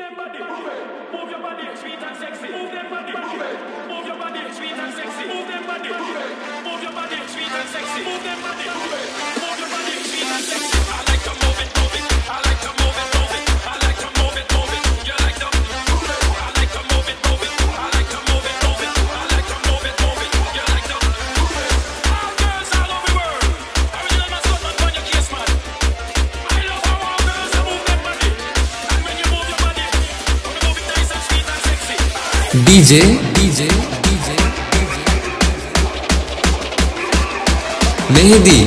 them body, move your body, sweet and sexy. Move them body, move your body, sweet and sexy. Move them body, move your body, sweet and sexy. Move them body, move your body, sweet and sexy. I like to move it, move it. I like to move it, move it. I like to move it, move it. You like to move it. I like to move it, move it. I like to move it, move it. I like to move it, move it. You like to move it. All girls all over the world, original man, son, man, on your case, man. I love how all girls move them body, and when you move your body, you move it nice and sweet and sexy. DJ Mehdi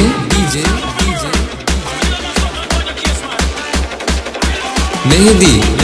DJ Mehdi